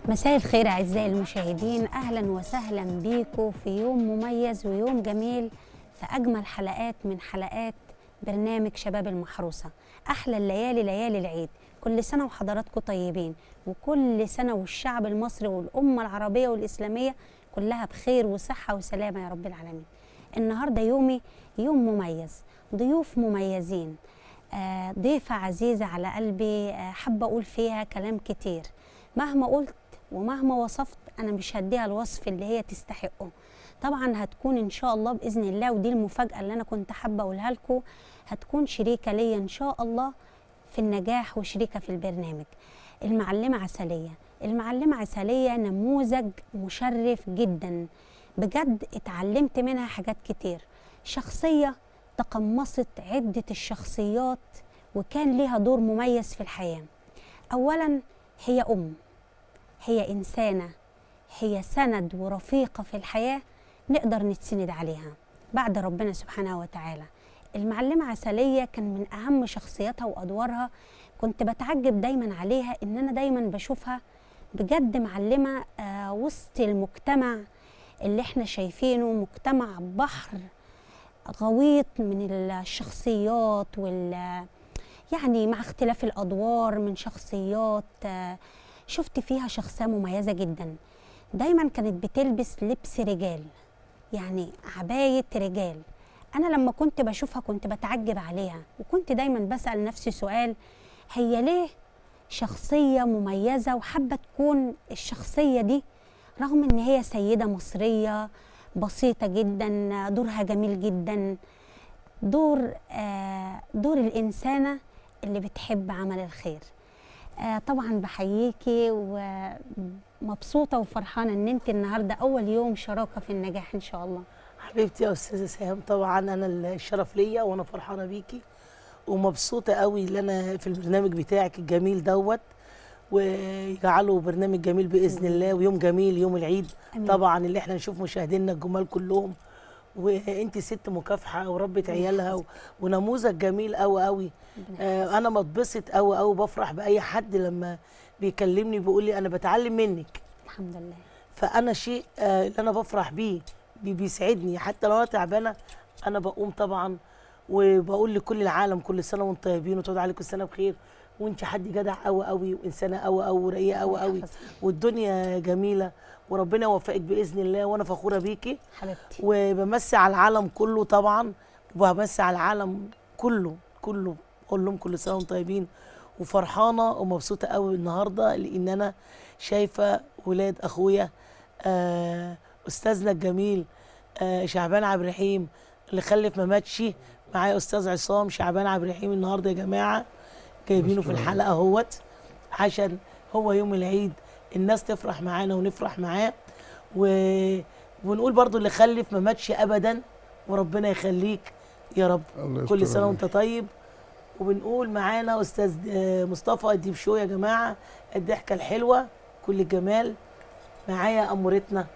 مساء الخير أعزائي المشاهدين، أهلا وسهلا بيكم في يوم مميز ويوم جميل في أجمل حلقات من حلقات برنامج شباب المحروسة. أحلى الليالي ليالي العيد، كل سنة وحضراتكم طيبين، وكل سنة والشعب المصري والأمة العربية والإسلامية كلها بخير وصحة وسلامة يا رب العالمين. النهاردة يوم مميز، ضيوف مميزين، ضيفة عزيزة على قلبي، حابة أقول فيها كلام كتير. مهما قلت ومهما وصفت أنا مش هديها الوصف اللي هي تستحقه. طبعا هتكون إن شاء الله بإذن الله، ودي المفاجأة اللي أنا كنت حابة أقولها لكم، هتكون شريكة ليا إن شاء الله في النجاح وشريكة في البرنامج. المعلمة عسلية. المعلمة عسلية نموذج مشرف جدا، بجد اتعلمت منها حاجات كتير. شخصية تقمصت عدة الشخصيات وكان ليها دور مميز في الحياة. أولا هي هي إنسانة، هي سند ورفيقة في الحياة نقدر نتسند عليها بعد ربنا سبحانه وتعالى. المعلمة عسلية كان من أهم شخصياتها وأدوارها، كنت بتعجب دايما عليها إن أنا دايما بشوفها بجد معلمة وسط المجتمع اللي احنا شايفينه، مجتمع بحر غويط من الشخصيات يعني مع اختلاف الأدوار من شخصيات. شفت فيها شخصية مميزة جدا، دايما كانت بتلبس لبس رجال، يعني عباية رجال. أنا لما كنت بشوفها كنت بتعجب عليها، وكنت دايما بسأل نفسي سؤال: هي ليه شخصية مميزة وحابة تكون الشخصية دي رغم إن هي سيدة مصرية بسيطة جدا، دورها جميل جدا، دور الإنسانة اللي بتحب عمل الخير. طبعا بحييكي ومبسوطة وفرحانة ان انت النهاردة اول يوم شراكة في النجاح ان شاء الله. حبيبتي يا استاذة سهام، طبعا انا الشرف ليا وانا فرحانة بيكي ومبسوطة قوي ان انا في البرنامج بتاعك الجميل دوت، ويجعله برنامج جميل بإذن الله ويوم جميل يوم العيد. أمين. طبعا اللي احنا نشوف مشاهدينا الجمال كلهم، وانت ست مكافحه وربة عيالها ونموذج جميل قوي قوي. انا بتبسط قوي قوي، بفرح باي حد لما بيكلمني بيقول لي انا بتعلم منك. الحمد لله. فانا شيء اللي انا بفرح بيه بيسعدني، حتى لو انا تعبانه انا بقوم طبعا وبقول لكل العالم كل سنه وانتم طيبين وتعود عليكم السنه بخير، وانت حد جدع قوي قوي وانسانه قوي قوي ورقيقه قوي قوي، والدنيا جميله وربنا يوفقك باذن الله، وانا فخوره بيكي حبيبتي. وبمسي على العالم كله طبعا، وبمسي على العالم كله اقول لهم كل سنه وانتم طيبين، وفرحانه ومبسوطه قوي النهارده لان انا شايفه ولاد اخويا استاذنا الجميل شعبان عبد الرحيم اللي خلف ما ماتش. معايا استاذ عصام شعبان عبد الرحيم النهارده يا جماعه، جايبينه في الحلقه اهوت عشان هو يوم العيد الناس تفرح معانا ونفرح معاه، ونقول برضو اللي خلف ما ماتش ابدا وربنا يخليك يا رب، كل سنه وانت طيب. وبنقول معانا استاذ مصطفى الديب شو يا جماعه، الضحكه الحلوه كل الجمال. معايا امورتنا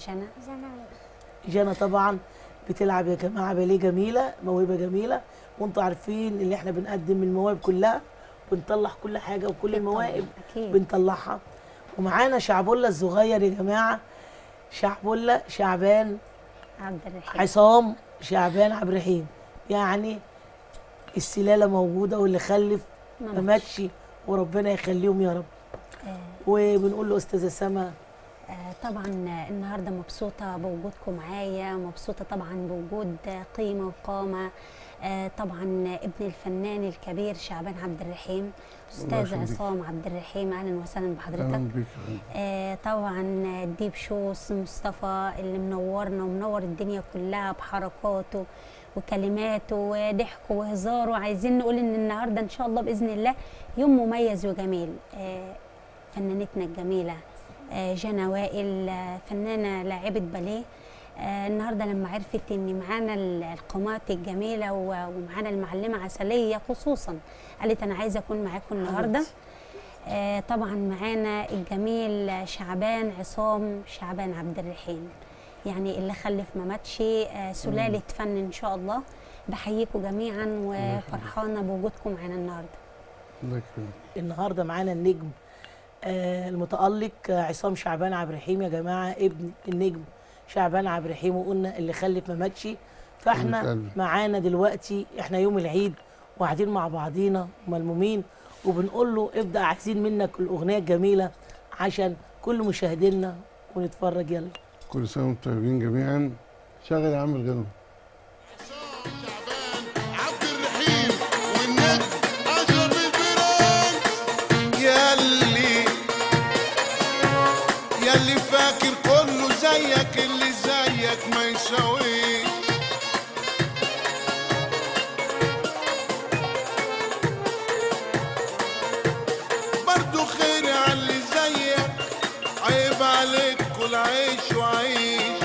جنى طبعا بتلعب يا جماعه باليه جميله، موهبه جميله، وانتم عارفين اللي احنا بنقدم المواهب كلها، بنطلع كل حاجه وكل المواهب بنطلعها. ومعانا شعبولة الصغير يا جماعه، شعبولة شعبان عبد الرحيم، عصام شعبان عبد الرحيم، يعني السلاله موجوده واللي خلف ما ماتش وربنا يخليهم يا رب. وبنقول له استاذه سما طبعا النهارده مبسوطه بوجودكم معايا، مبسوطه طبعا بوجود قيمه وقامه. طبعا ابن الفنان الكبير شعبان عبد الرحيم، استاذ عصام عبد الرحيم، اهلا وسهلا بحضرتك. طبعا الديب شو مصطفى اللي منورنا ومنور الدنيا كلها بحركاته وكلماته وضحكه وهزاره. عايزين نقول ان النهارده ان شاء الله باذن الله يوم مميز وجميل. فنانتنا الجميله جنى وائل، فنانه لاعبه باليه، النهارده لما عرفت ان معانا القامات الجميله ومعانا المعلمه عسليه خصوصا، قالت انا عايزه اكون معاكم النهارده. طبعا معانا الجميل شعبان عصام شعبان عبد الرحيم، يعني اللي خلف ما ماتش، سلاله فن ان شاء الله. بحييكم جميعا وفرحانه بوجودكم معانا النهارده. النهارده معانا النجم المتألق عصام شعبان عبد الرحيم يا جماعة، ابن النجم شعبان عبد الرحيم، وقلنا اللي خلف ما ماتش. فاحنا معانا دلوقتي احنا يوم العيد وقاعدين مع بعضينا ملمومين، وبنقول له ابدأ، عايزين منك الأغنية الجميلة عشان كل مشاهدينا ونتفرج. يلا. كل سنة وانتم طيبين جميعا. شغل يا عم الغنوة. ياللي فاكر كله زيك، اللي زيك ما يساويش. برضو خير عاللي زيك، عيب عليك كل عيش وعيش.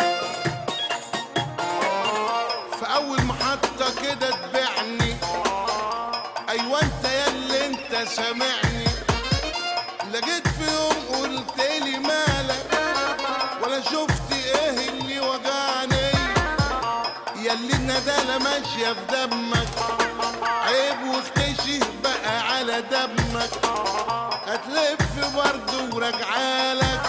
في أول محطة كده تبيعني، أيوة أنت ياللي أنت سامعني. لقيت في يوم قلتلي مالك، ولا شفت ايه اللي وجعني. ياللي الندالة ماشية في دمك، عيب واختشي بقى على دمك. هتلف برضه وراجعالك،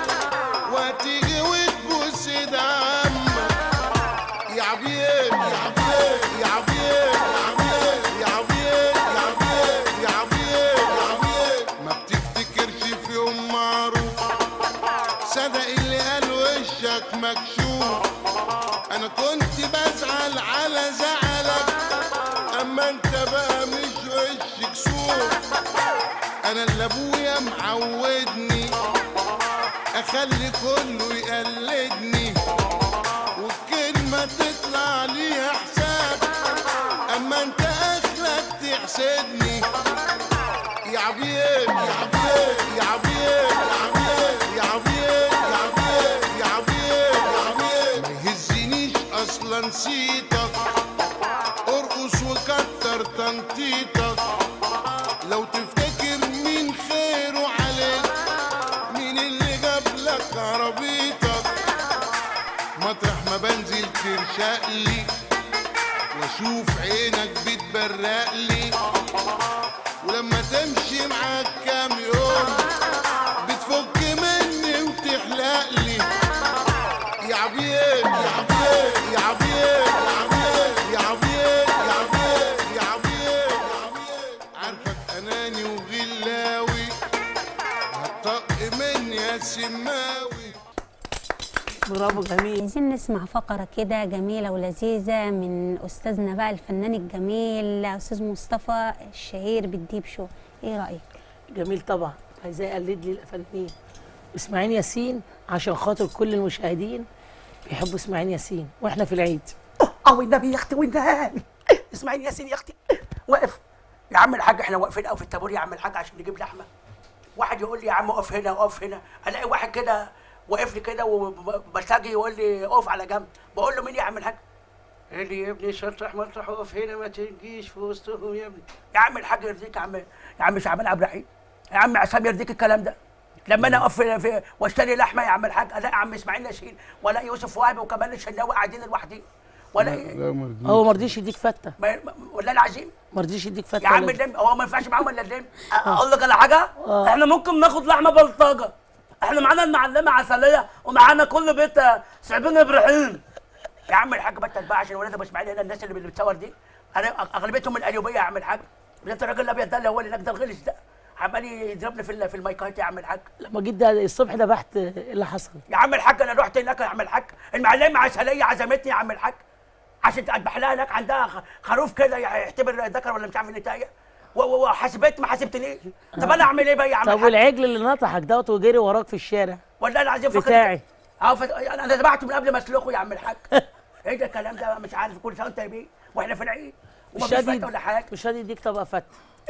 وهتيجي وتبوس دمك. يا عبيد يا عبيد يا عبيد يا عبيد يا عبيد يا عبيد يا عبيد. ما بتفتكرش في يوم معروف، صدق اللي قال وشك مكشوف. انا كنت بزعل على زعلك، اما انت بقى مش وش كسوف. انا اللي ابويا معودني اخلي كله يقلدني، والكلمة تطلع ليها حساب، اما انت اخلك تحسدني. يا عبيد يا عبيد يا عبيد يا عبيد يا عبيد يا عبيد يا عبيد. ما يهزنيش اصلا نسيتك، ارقص وكتر تنطيطك. لو تفتكر مين خيره عليك، مين اللي جابلك عربيتك. مطرح ما بنزل ترشقلي، واشوف عينك بتبرقلي. ولما تمشي معاك كام يوم، بتفك مني وتحلقلي. يا عبيد يا عبيد يا عبيد يا عبيد يا عبيد يا عبيد يا عبيد يا عبيد. عارفك اناني وغلاوي، هتطق مني يا سماوي. برافو، جميل. عايزين نسمع فقرة كده جميلة ولذيذة من أستاذنا بقى الفنان الجميل أستاذ مصطفى الشهير بالديب شو. إيه رأيك؟ جميل طبعا. عايزاه يقلد لي الفنانين اسماعيل ياسين، عشان خاطر كل المشاهدين بيحبوا اسماعيل ياسين واحنا في العيد. والنبي يا اختي والنبي اسماعيل ياسين يا اختي واقف. يا عم الحاج احنا واقفين قوي في الطابور يا عم الحاج عشان نجيب لحمه. واحد يقول لي يا عم اقف هنا اقف هنا، الاقي واحد كده واقف لي كده وبلتجي يقول لي اقف على جنب. بقول له مين يا عم الحاج؟ قال لي يا ابني شطح مطرح اقف هنا ما تجيش في وسطهم يا ابني. يا عم الحاج يرضيك يا عم شعبان عبد الرحيم، يا عم عصام يرضيك الكلام ده. لما انا اقف في واشتري لحمه يا عم الحاج، الاقي عم اسماعيل ياسين ولا يوسف وهبي وكمان الشناوي قاعدين لوحدين ولا لا مرضيش. هو ما رضيش يديك فته ولا العظيم ما رضيش يديك فته يا عم اللم. هو ما ينفعش معاهم الا اللم. اقول لك على حاجه، احنا ممكن ناخد لحمه بلطجه. احنا معانا المعلمه عسليه ومعانا كل بيت سعبين ابراهيم. يا عم الحاج بطل بقى عشان ولاد ابو اسماعيل هنا الناس اللي بتصور دي اغلبيتهم من القليوبيه يا عم الحاج. انت الراجل الابيض ده اللي هو اللي هناك ده الغلس ده عمال يضربني في المايكات يا عم الحاج. لما جيت ده الصبح ده بحت ايه اللي حصل؟ يا عم الحاج انا رحت هناك يا عم الحاج، المعلمه عسليه عزمتني يا عم الحاج عشان اذبح لها هناك، عندها خروف كده يعتبر ذكر ولا مش عارف النتايه، وحاسبت ما حاسبتنيش. طب انا اعمل ايه بقى يا عم طب الحاج؟ والعجل اللي نطحك دوت وجري وراك في الشارع والله العظيم بتاعي انا ذبحته من قبل ما اسلخه يا عم الحاج. ايه ده الكلام ده؟ مش عارف. كل سنه وانت طيبين واحنا في العيد مش ومفيش فته ولا حاجه. مش راضي يديك طبق فته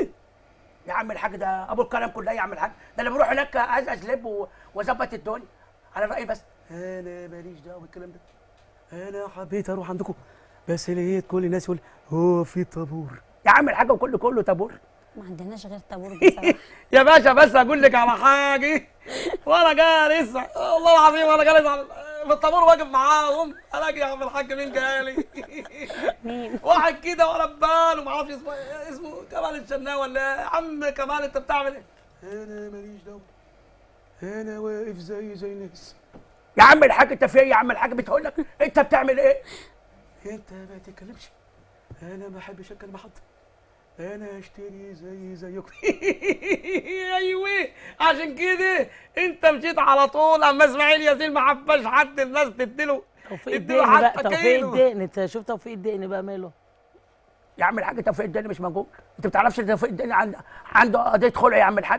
يا عم الحاج ده ابو الكلام كله يا عم الحاج. ده انا بروح هناك ازلب واظبط الدنيا على رايي. بس انا ماليش دعوه بالكلام ده، انا حبيت اروح عندكم بس لقيت كل الناس يقول هو في طابور. يا عم الحاج وكله طابور. ما عندناش غير طابور بصراحه. يا باشا بس اقول لك على حاجه، وانا جالس والله العظيم وانا جالس في الطابور واقف معاهم، الاقي يا عم الحاج مين جالي؟ مين؟ واحد كده ولا ببال وما اعرفش اسمه كمال الشناوي ولا يا عم كمال انت بتعمل ايه؟ انا ماليش دعوه، انا واقف زي الناس. يا عم الحاج انت في ايه يا عم الحاج؟ بتقول لك انت بتعمل ايه؟ انت ما تتكلمش، انا ما بحبش اتكلم حد، انا اشتري زيكم. ايوه عشان كده انت مشيت على طول. اما اسماعيل ياسين ما حباش حد الناس تديله توفيق الدقن بقى، توفيق الدقن. انت شوف توفيق الدقن بقى ماله. يا عم الحاج توفيق الدقن مش موجود. انت ما بتعرفش توفيق الدقن عنده قضيه خلع يا عم الحاج.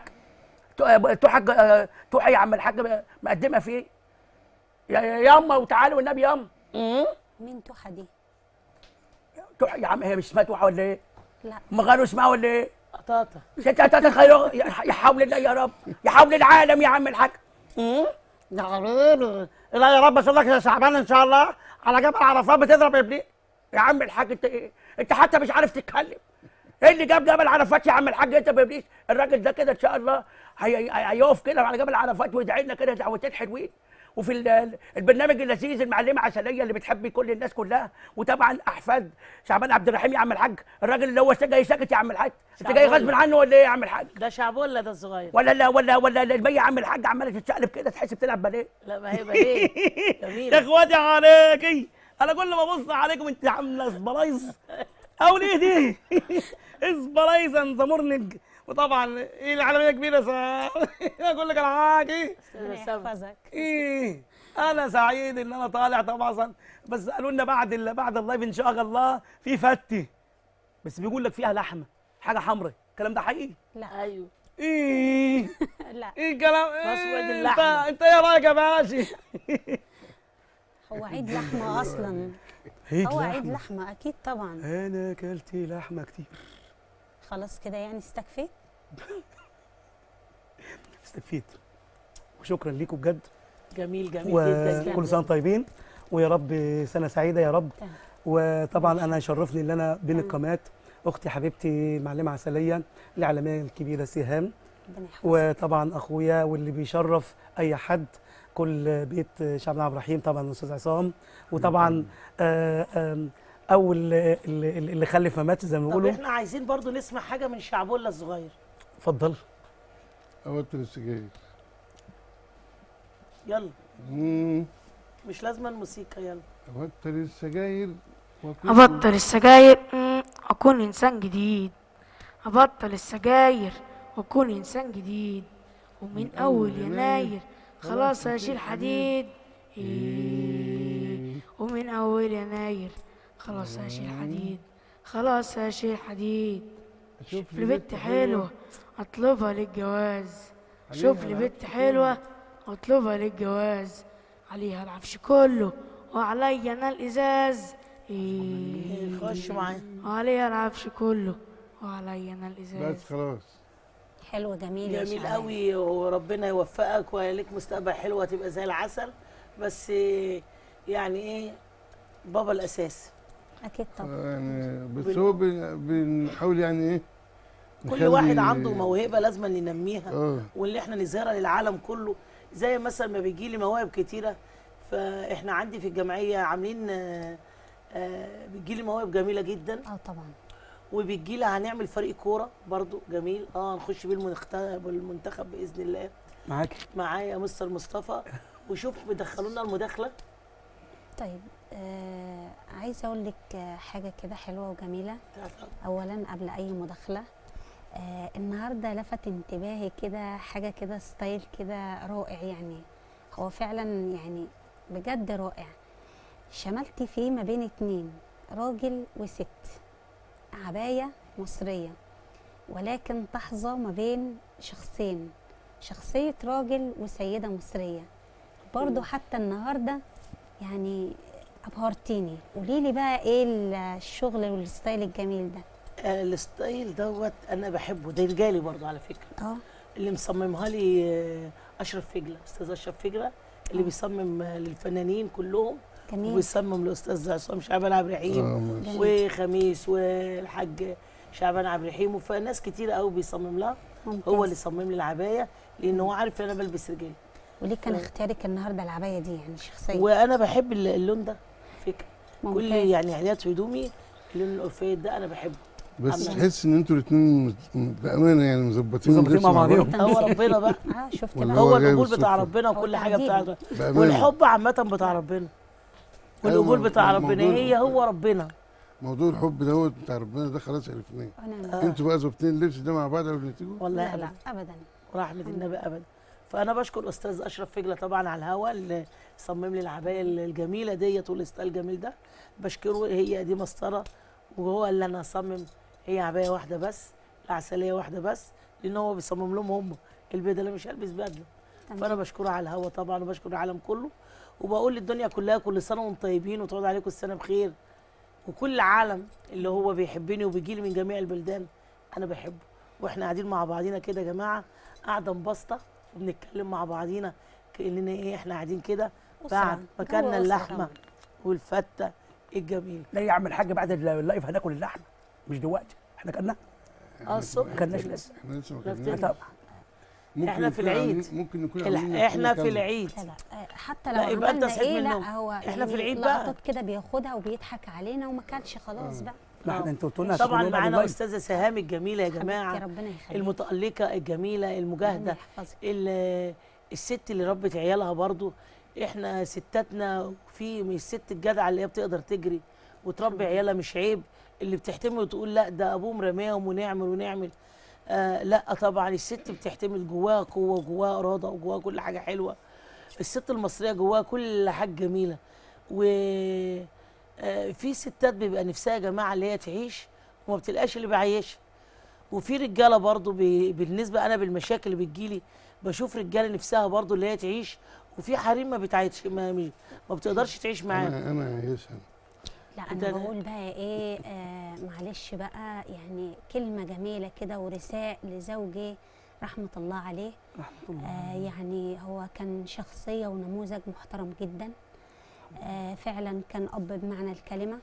توحي يا عم الحاج مقدمه في ايه؟ ياما وتعالوا والنبي ياما. مين توحة دي؟ توحي يا عم، هي مش اسمها توحة ولا ايه؟ لا ما غيروا اسمها ولا ايه؟ قطاطة. يا حول الله يا رب، يا حول العالم يا عم الحاج. يا حبيبي لا يا رب اشوفك يا شعبان ان شاء الله على جبل عرفات بتضرب ابني. يا عم الحاج انت ايه؟ انت حتى مش عارف تتكلم. ايه اللي جاب جبل عرفات يا عم الحاج انت بابليس؟ الراجل ده كده ان شاء الله هيقف كده على جبل عرفات ويدعي لنا كده دعوتين حلوين. وفي البرنامج اللذيذ المعلمه عسليه اللي بتحب كل الناس كلها، وطبعا احفاد شعبان عبد الرحيم يا عم الحاج، الراجل اللي هو جاي ساكت يا عم الحاج. انت جاي غصب عنه ولا ايه يا عم الحاج؟ ده شعبولة ده الصغير. ولا المية يا عم الحاج عماله تتشقلب كده تحس بتلعب باليه. لا ما هي باليه جميلة. يا اخواتي عليكي، انا كل ما ابص عليكم انت عامله اسبرايز او ليه دي؟ اسبرايز اند ذا مورنينج. وطبعا ايه العالميه كبيره اقول لك انا حاجه. ربنا يحفظك. ايه انا سعيد ان انا طالع طبعا، بس قالوا لنا بعد اللايف ان شاء الله في فتي، بس بيقول لك فيها لحمه حاجه حمراء. الكلام ده حقيقي؟ لا ايوه. ايه لا ايه الكلام؟ مسود اللحمة. انت ايه رايك يا باشا؟ هو عيد لحمة أصلا. هو عيد لحمة أكيد طبعا. انا اكلت لحمه كتير. خلاص كده يعني استكفيت؟ استكفيت. وشكرا ليكم بجد. جميل جدا. وكل سنه طيبين، ويا رب سنه سعيده يا رب. وطبعا انا يشرفني ان انا بين القامات اختي حبيبتي معلمه عسليه الاعلاميه الكبيره سهام، وطبعا اخويا واللي بيشرف اي حد كل بيت شعبان عبد الرحيم طبعا الاستاذ عصام، وطبعا اول اللي خلف ما ماتش زي ما طب بيقولوا. احنا عايزين برضو نسمع حاجه من شعبولة الصغير. اتفضل. أبطل السجاير. يلا. مش لازم الموسيقى. يلا. أبطل السجاير. أبطل السجاير أكون إنسان جديد. أبطل السجاير وأكون إنسان جديد. ومن أول يناير خلاص هشيل حديد. ومن أول يناير خلاص هشيل حديد. خلاص هشيل حديد. شوف لي بنت حلوة أطلبها للجواز. شوف لي بنت حلوة أطلبها للجواز. عليها العفش كله وعليا أنا الإزاز. خش معايا. عليها العفش كله وعليا أنا الإزاز. بس خلاص. حلو جميل. جميل قوي، وربنا يوفقك ويليك مستقبل حلو، هتبقى زي العسل. بس يعني ايه بابا الاساس. اكيد طبعا. يعني بس هو بنحاول يعني ايه كل واحد عنده موهبه لازم ننميها واللي احنا نظهرها للعالم كله. زي مثلا ما بيجي لي مواهب كتيره، فاحنا عندي في الجمعيه عاملين بيجي لي مواهب جميله جدا. طبعا. وبيجي لي هنعمل فريق كوره برضو جميل. نخش بيه المنتخب باذن الله. معايا مستر مصطفى. وشوف بيدخلونا المداخله. طيب عايزه اقول لك حاجه كده حلوه وجميله. اولا قبل اي مداخله، النهارده لفت انتباهي كده حاجه كده ستايل كده رائع، يعني هو فعلا يعني بجد رائع. شملتي فيه ما بين اتنين، راجل وست، عبايه مصريه، ولكن تحظى ما بين شخصين، شخصيه راجل وسيده مصريه برضو. حتى النهارده يعني ابهرتيني. قولي لي بقى ايه الشغل والستايل الجميل ده؟ الستايل دوت انا بحبه، ده رجالي برضو على فكره. اللي مصممها لي اشرف فجله، استاذ اشرف فجله اللي بيصمم للفنانين كلهم. جميل. وبيصمم لاستاذ عصام شعبان عبد الرحيم وخميس والحاج شعبان عبد الرحيم، وفي ناس كتير قوي بيصمم لها. هو اللي صمم لي العبايه لان هو عارف ان انا بلبس رجالي. وليه كان اختيارك النهارده العبايه دي يعني شخصيا؟ وانا بحب اللون ده فكره. كل يعني عينيات في هدومي اللون الاورفيه ده انا بحبه. بس تحس ان انتوا الاثنين بامانه يعني مظبطين مظبطين مع بعضهم. هو ربنا بقى، شفت ولا بقى. هو جايب القبول بتاع الصدفة. ربنا وكل هو حاجه بتاع تعديل. بأمانة. والحب عامه بتاع ربنا، والقبول أيوة، بتاع ربنا، موضوع هي هو ربنا. موضوع الحب دوت بتاع ربنا ده خلاص عرفناه. أنا انتوا بقى ظابطين اللبس ده مع بعض قبل ما تيجوا؟ والله لا لا ابدا، ابدا. ورحمه النبي ابدا. فانا بشكر استاذ اشرف فجله طبعا على الهوا اللي صمم لي العبايه الجميله ديت والستايل الجميل ده، بشكره. هي دي مسطره وهو اللي انا اصمم، هي عبايه واحده بس، العسليه واحده بس، لان هو بيصمم لهم هم البدله، مش هلبس بدله. فانا بشكره على الهوا طبعا، وبشكر العالم كله، وبقول للدنيا كلها كل سنه وانتم طيبين، وتقعد عليكم السنه بخير. وكل العالم اللي هو بيحبني وبيجي لي من جميع البلدان انا بحبه، واحنا قاعدين مع بعضينا كده يا جماعه، قاعده مبسطه وبنتكلم مع بعضينا كاننا ايه، احنا قاعدين كده بعد ما كلنا اللحمه والفته الجميل. لا يا عم الحاج، بعد اللايف هناكل اللحمه، مش دلوقتي، احنا كلناها الصبح ما كلناش لسه. احنا لسه ما نفتكر. كلناش. طبعا ممكن إحنا في نكون العيد. عاملين- ممكن نكون عاملين احنا نفسنا في كذا. العيد. لا لا حتى لا، لو يبقى أنت عملنا صحيت ايه من لا النوم. هو إحنا في العيد بقى. لقطات كده بياخدها وبيضحك علينا وما كانش خلاص بقى. ما احنا انتوا قلتوا لنا طبعا هتاكلونا معانا باللايف. استاذه سهام الجميله يا حبيبتي جماعه، ربنا يخليك. المتألقة الجميلة المجاهدة، ربنا يحفظك. الست اللي ربت عيالها برضو. احنا ستاتنا في من الست الجدعة اللي هي بتقدر تجري وتربي عيالها، مش عيب اللي بتحتمل وتقول لا ده ابوهم رماهم ونعمل. لا طبعا الست بتحتمل، جواها قوة وجواها إرادة وجواها كل حاجة حلوة. الست المصرية جواها كل حاجة جميلة. و في ستات بيبقى نفسها يا جماعة اللي هي تعيش وما بتلقاش اللي بيعيشها. وفي رجاله برضو بالنسبه انا بالمشاكل اللي بتجيلي بشوف رجاله نفسها برضو اللي هي تعيش، وفي حريم ما بتعيش ما بتقدرش تعيش معاها. انا عايشها. لا أنت انا بقول بقى ايه، معلش بقى، يعني كلمه جميله كده ورثاء لزوجي رحمه الله عليه. يعني هو كان شخصيه ونموذج محترم جدا. فعلا كان اب بمعنى الكلمه.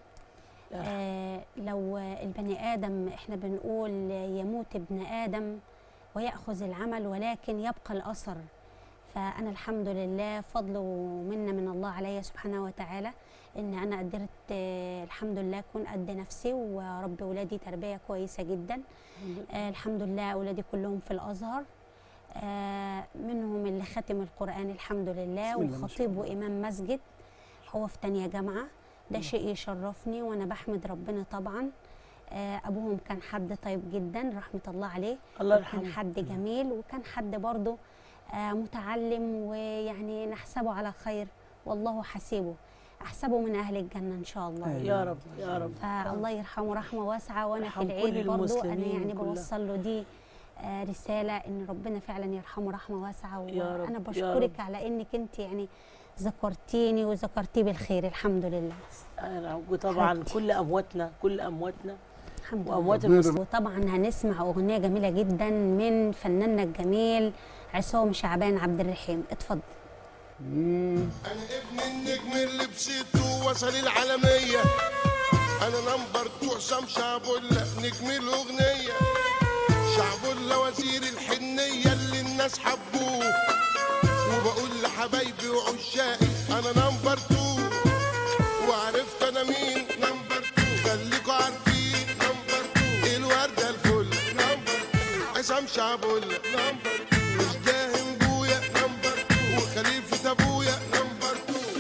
لو البني آدم احنا بنقول يموت ابن آدم ويأخذ العمل ولكن يبقى الأثر، فأنا الحمد لله فضل ومنة من الله علي سبحانه وتعالى إن أنا قدرت الحمد لله أكون قد نفسي ورب ولادي تربية كويسة جدا. الحمد لله أولادي كلهم في الأزهر، منهم اللي ختم القرآن الحمد لله وخطيب وإمام مسجد، هو في تانية جامعة. ده شيء يشرفني وانا بحمد ربنا طبعا. ابوهم كان حد طيب جدا رحمه الله عليه، الله يرحمه. كان حد جميل وكان حد برضه متعلم، ويعني نحسبه على خير والله حسيبه، احسبه من اهل الجنه ان شاء الله. يا رب يا رب. فالله يرحمه رحمه واسعه. وانا في يرحم كل العيد برضه انا المسلمين يعني كلها. بوصل له دي رساله ان ربنا فعلا يرحمه رحمه واسعه. يا رب، وانا يا بشكرك رب. على انك انت يعني ذكرتيني وذكرتيه بالخير الحمد لله. وطبعا حبيبتي. كل امواتنا الحمد لله. واموات المسلمين. وطبعا هنسمع اغنيه جميله جدا من فناننا الجميل عصام شعبان عبد الرحيم، اتفضل. انا ابن النجم اللي بسيته وصل العالميه، انا نمبر 2 حسام شعبولة نجم الاغنيه، شعبولة وزير الحنيه اللي الناس حبوه، وبقول لحبايبي وعشاقي انا نمبر 2، وعرفت انا مين نمبر 2، خليكوا عارفين نمبر 2، الورده الفل نمبر 2، عصام شعبولة نمبر 2، مش داهم بويا نمبر 2، وخليفه ابويا نمبر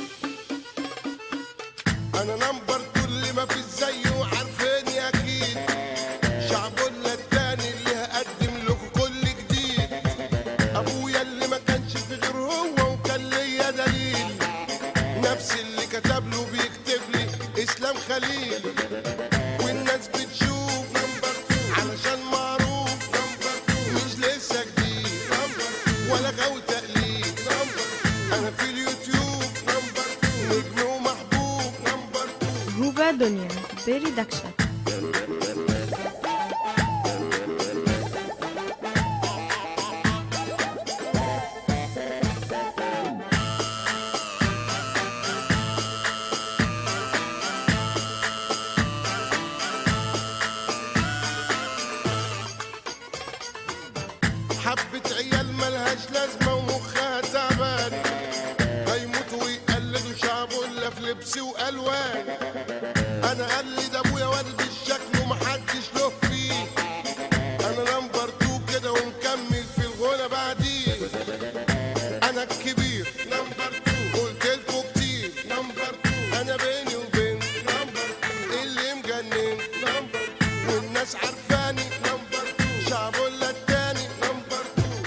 2، انا نمبر 2 اللي ما فيش زيه عارفيني اكيد، شعبولة التاني اللي هقدم لكم كل جديد، ابويا اللي ما كانش في غير هو وكان ليا دليل، نفس اللي كتب له بيكتب لي اسلام خليل، والناس بتشوف نمبر 2 علشان معروف نمبر 2، مش لسه جديد نمبر 2 ولا غاوي تقليد نمبر 2، انا في اليوتيوب نمبر 2 نجم ومحبوب نمبر 2. هوبا دنيا بريدكشن. حبة عيال ملهاش لازمة ومخها تعبان، هيموتوا ويقلدوا شعبولة في لبس وألوان، أنا قلد أبويا والبس شكله محدش له كتير نمبر 2 قلتلكوا كتير نمبر 2 انا بيني وبين نمبر 2 اللي مجنن نمبر 2 والناس عارفاني نمبر 2 شعبولة التاني نمبر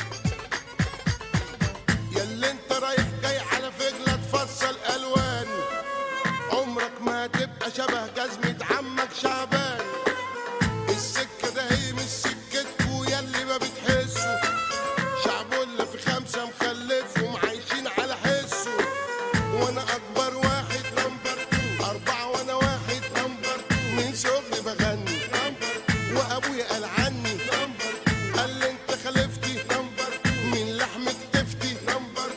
2 ياللي انت رايح جاي على فجلة تفصل الوان عمرك ما هتبقى شبه جزمة عمك شعبان السكة ده هي مش سكتكوا ياللي ما بتحسوا شعبولة في 5 مخلفهم عايشين على حسه وانا اكبر واحد نمبر 2 4 وانا واحد نمبر 2 من شغلي بغني نمبر 2 وابويا قال عني نمبر 2 قال لي انت خلفتي نمبر 2 من لحم كتفتي نمبر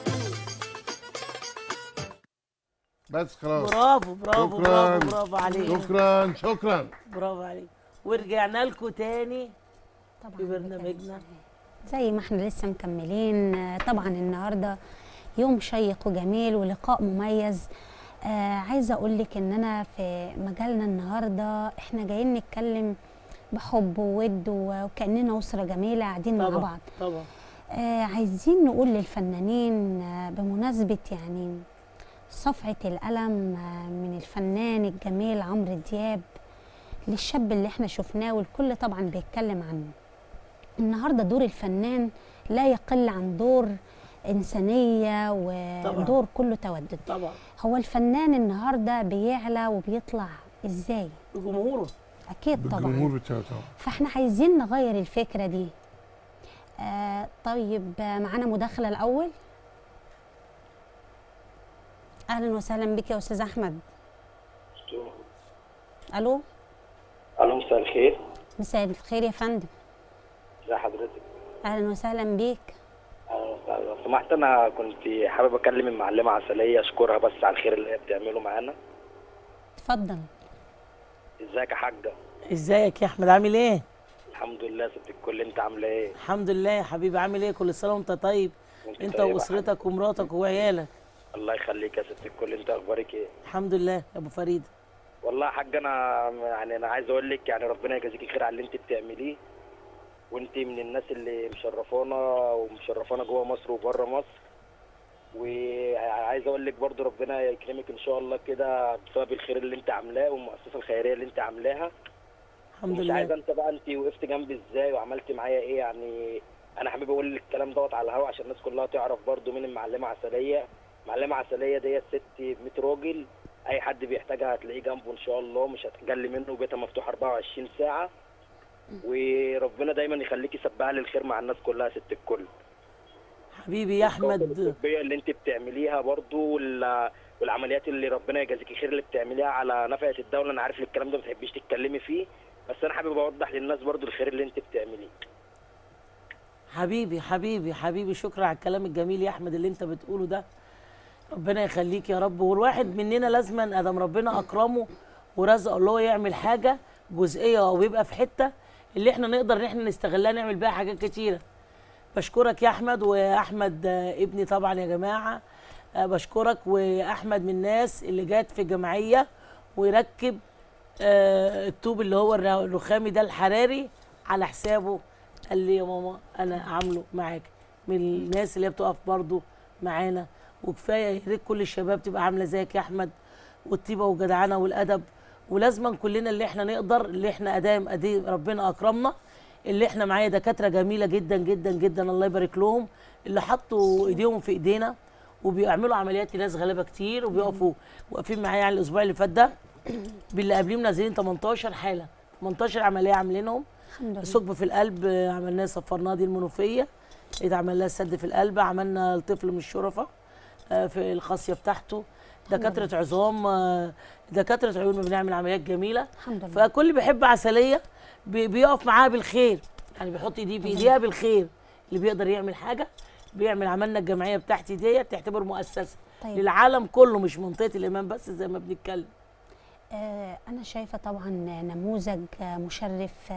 2 بس خلاص. برافو برافو شكراً. برافو برافو عليك. شكرا برافو عليك. ورجعنا لكم تاني طبعا في برنامجنا. زي ما احنا لسه مكملين. طبعا النهارده يوم شيق وجميل ولقاء مميز. عايزه اقول لك ان انا في مجالنا النهارده احنا جايين نتكلم بحب وود وكاننا اسره جميله قاعدين مع بعض. طبعا عايزين نقول للفنانين بمناسبه يعني صفعه القلم من الفنان الجميل عمرو دياب للشاب اللي احنا شفناه والكل طبعا بيتكلم عنه. النهارده دور الفنان لا يقل عن دور إنسانية ودور كله تودد. طبعا هو الفنان النهارده بيعلى وبيطلع ازاي؟ بجمهوره. اكيد طبعا الجمهور بتاعه طبعا. فاحنا عايزين نغير الفكرة دي. طيب معانا مداخلة الأول. أهلا وسهلا بك يا أستاذ أحمد. ألو. الو مساء الخير. مساء الخير يا فندم. ازي حضرتك؟ اهلا وسهلا بيك. لو سمحت انا كنت حابب اكلم المعلمه عسليه اشكرها بس على الخير اللي هي بتعمله معانا. اتفضل. ازيك يا حاجه؟ ازيك يا احمد عامل ايه؟ الحمد لله ست الكل، انت عامله ايه؟ الحمد لله يا حبيبي. عامل ايه؟ كل سنه وانت طيب. انت طيب واسرتك ومراتك وعيالك. الله يخليك يا ست الكل، انت اخبارك ايه؟ الحمد لله يا ابو فريد. والله يا حاج انا عايز اقول لك يعني ربنا يجازيكي خير على اللي انت بتعمليه، وانت من الناس اللي مشرفانا جوه مصر وبره مصر. وعايز اقول لك برضو ربنا يكرمك ان شاء الله كده بسبب الخير اللي انت عاملاه والمؤسسه الخيريه اللي انت عاملاها. الحمد مش لله. عايز انت بقى انت وقفت جنبي ازاي وعملت معايا ايه، يعني انا حابب اقول لك الكلام دوت على الهوا عشان الناس كلها تعرف برضو مين المعلمه عسليه. المعلمه عسليه ديت ست 100 راجل، اي حد بيحتاجها هتلاقيه جنبه ان شاء الله، مش هتجلي منه، بيتها مفتوح 24 ساعه. وربنا دايما يخليكي سباها للخير مع الناس كلها ست الكل. حبيبي يا احمد. الطبيه اللي انت بتعمليها برضو والعمليات اللي ربنا يجازيكي خير اللي بتعمليها على نفقه الدوله، انا عارف ان الكلام ده ما بتحبيش تتكلمي فيه، بس انا حابب اوضح للناس برضو الخير اللي انت بتعمليه. حبيبي حبيبي حبيبي، شكرا على الكلام الجميل يا احمد اللي انت بتقوله ده. ربنا يخليك يا رب. والواحد مننا لازما ادم ربنا اكرمه ورزقه اللي هو يعمل حاجه جزئيه او يبقى في حته اللي احنا نقدر ان احنا نستغلها نعمل بيها حاجات كتيره. بشكرك يا احمد. واحمد ابني طبعا يا جماعه بشكرك. واحمد من الناس اللي جات في جمعيه ويركب الطوب اللي هو الرخامي ده الحراري على حسابه. قال لي يا ماما انا عامله معاك. من الناس اللي هي بتقف برضو معانا. وكفايه يا ريت كل الشباب تبقى عامله زيك يا احمد، والطيبه والجدعنه والادب. ولازما كلنا اللي احنا نقدر، اللي احنا ادام ربنا اكرمنا، اللي احنا معايا دكاتره جميله جدا جدا جدا الله يبارك لهم، اللي حطوا ايديهم في ايدينا وبيعملوا عمليات لناس غلابه كتير وبيقفوا واقفين معايا. يعني الاسبوع اللي فات ده باللي قبليه منزلين 18 حاله، 18 عمليه عاملينهم. ثقب في القلب عملناه، صفرناه دي المنوفيه، اتعمل لها سد في القلب، عملنا الطفل من الشرفه في الخاصيه بتاعته، دكاتره عظام، دكاتره عيون، بنعمل عمليات جميله. الحمد لله. فكل بيحب عسليه بيقف معاها بالخير، يعني بيحط ايديه في ايديها بالخير. اللي بيقدر يعمل حاجه بيعمل. عملنا الجمعيه بتاعتي ديت تعتبر مؤسسه طيب. للعالم كله، مش منطقه الامام بس زي ما بنتكلم. انا شايفه طبعا نموذج مشرف،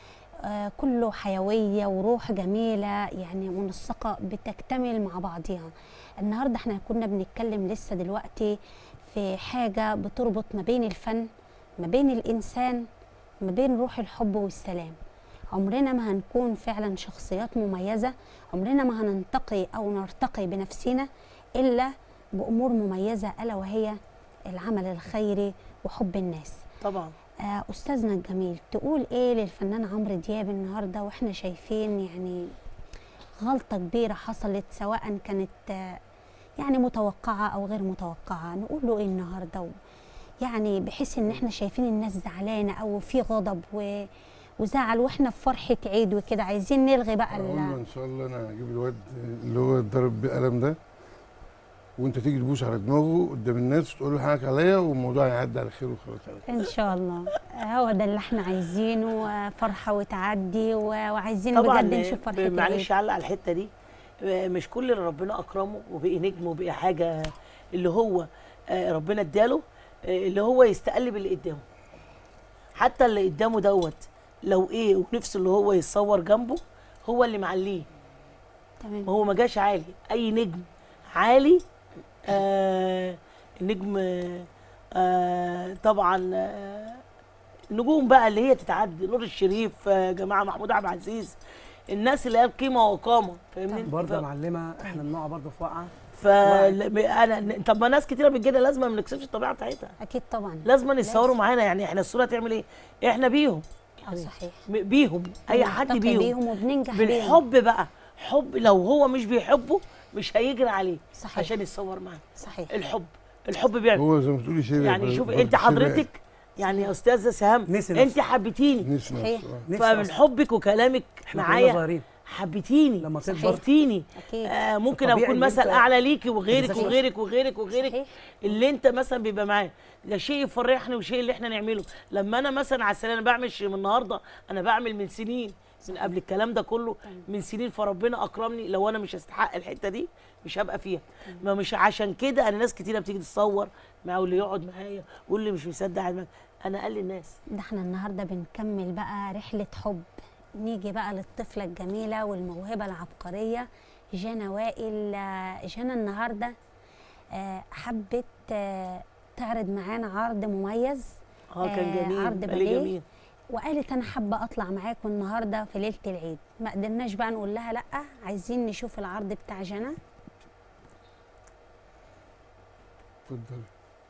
كله حيويه وروح جميله، يعني منسقه بتكتمل مع بعضها. النهارده احنا كنا بنتكلم لسه دلوقتي في حاجه بتربط ما بين الفن، ما بين الانسان، ما بين روح الحب والسلام. عمرنا ما هنكون فعلا شخصيات مميزه، عمرنا ما هننتقي او نرتقي بنفسنا الا بامور مميزه، الا وهي العمل الخيري وحب الناس. طبعا. استاذنا الجميل، تقول ايه للفنان عمرو دياب النهارده واحنا شايفين يعني غلطه كبيره حصلت، سواء كانت يعني متوقعه او غير متوقعه، نقول له ايه النهارده؟ يعني بحيث ان احنا شايفين الناس زعلانه او في غضب وزعل، واحنا في فرحه عيد وكده عايزين نلغي بقى اقول له ان شاء الله انا هجيب الواد اللي هو اتضرب بالقلم ده، وانت تيجي تبوس على دماغه قدام الناس وتقول له حقك عليا، والموضوع هيعدي على خير وخلاص على كده. ان شاء الله. هو ده اللي احنا عايزينه، فرحه وتعدي، وعايزين بجد نشوف فرحه العيد. معلش علق على الحته دي، مش كل اللي ربنا اكرمه وبقي نجم وبقي حاجه اللي هو ربنا اداله اللي هو يستقلب اللي قدامه. حتى اللي قدامه دوت لو ايه ونفسه اللي هو يتصور جنبه هو اللي معليه. تمام. هو ما جاش عالي، اي نجم عالي النجم طبعا النجوم بقى اللي هي تتعدي، نور الشريف، جماعه محمود عبد العزيز، الناس اللي هي قيمه وقامه، فاهمني؟ برضه يا معلمه احنا بنقع برضه في وقعه. انا طب ما ناس كتيره بالجده لازم ما نكسبش الطبيعه بتاعتها. اكيد طبعا. لازم يتصوروا معانا، يعني احنا الصوره هتعمل ايه؟ احنا بيهم. صحيح. بيهم، اي حد بيهم وبننجح بالحب بقى. حب لو هو مش بيحبه مش هيجري عليه. صحيح. عشان يتصور معاه. صحيح. الحب بيعمل. هو زي ما بتقولي شيء يعني شوف انت حضرتك يعني يا استاذه سهام انت حبيتيني. صحيح. فمن حبك وكلامك معايا حبيتيني لما صرتيني. ممكن اكون مثل اعلى ليكي وغيرك وغيرك وغيرك وغيرك اللي انت مثلا بيبقى معايا. ده شيء يفرحني وشيء اللي احنا نعمله. لما انا مثلا على السلامه، انا بعمل من النهارده، انا بعمل من سنين، من قبل الكلام ده كله من سنين، فربنا اكرمني. لو انا مش هستحق الحته دي مش هبقى فيها. ما مش عشان كده انا ناس كتيره بتيجي تتصور مع واللي يقعد معايا واللي مش مصدق انا قال للناس. ده احنا النهارده بنكمل بقى رحله حب. نيجي بقى للطفله الجميله والموهبه العبقريه جنى وائل. جنى النهارده حبت تعرض معانا عرض مميز. كان جميل. عرض باليه. وقالت انا حابه اطلع معاكم النهارده في ليله العيد. ما قدرناش بقى نقول لها لا، عايزين نشوف العرض بتاع جنى. اتفضلي.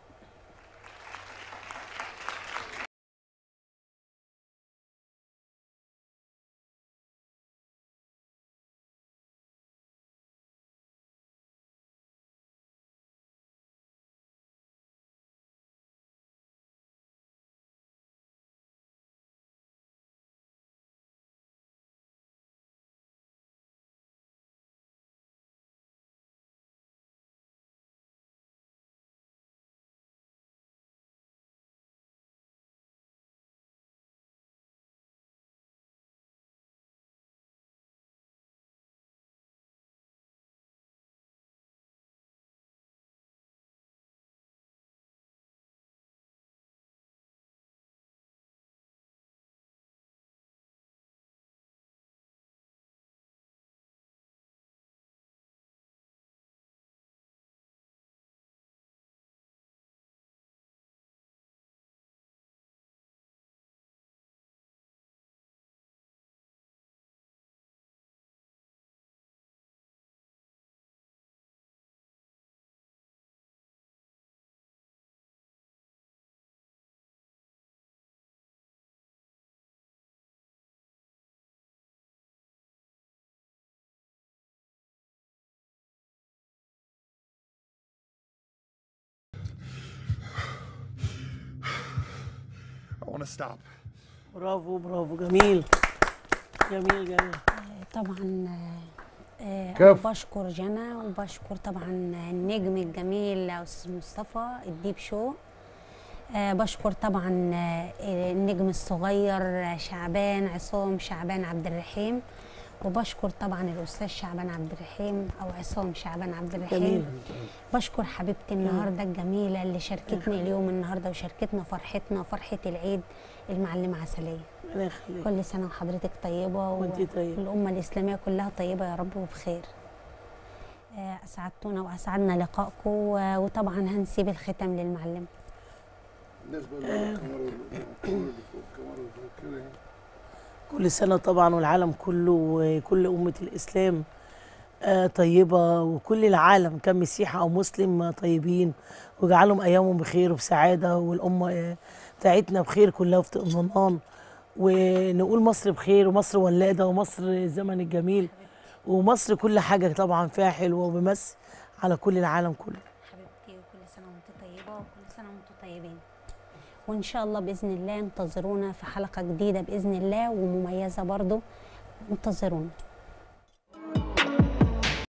I want to stop. برافو برافو، جميل جميل جميل. طبعا بشكر جنى، وبشكر طبعا النجم الجميل استاذ مصطفى الديب شو. بشكر طبعا النجم الصغير عصام شعبان عبد الرحيم. وبشكر طبعا الاستاذ شعبان عبد الرحيم او عصام شعبان عبد الرحيم. جميل. بشكر حبيبتي النهارده الجميله اللي شاركتني اليوم النهارده وشاركتنا فرحتنا فرحه العيد، المعلمه عسليه. كل سنه وحضرتك طيبه وانتي طيبه، والامه الاسلاميه كلها طيبه يا رب وبخير. اسعدتونا واسعدنا لقائكم، وطبعا هنسيب الختام للمعلمه. بالنسبه للكاميرا اللي فوق كل سنه طبعا والعالم كله وكل امه الاسلام طيبة، وكل العالم كان مسيحي أو مسلم طيبين، ويجعلهم أيامهم بخير وبسعادة، والأمة بتاعتنا بخير كلها في اطمئنان، ونقول مصر بخير، ومصر ولادة، ومصر الزمن الجميل، ومصر كل حاجة طبعا فيها حلوة، وبمس على كل العالم كله. حبيبتي وكل سنة وانتم طيبة، وكل سنة وانتم طيبين. وإن شاء الله بإذن الله انتظرونا في حلقة جديدة بإذن الله ومميزة برضو، انتظرونا.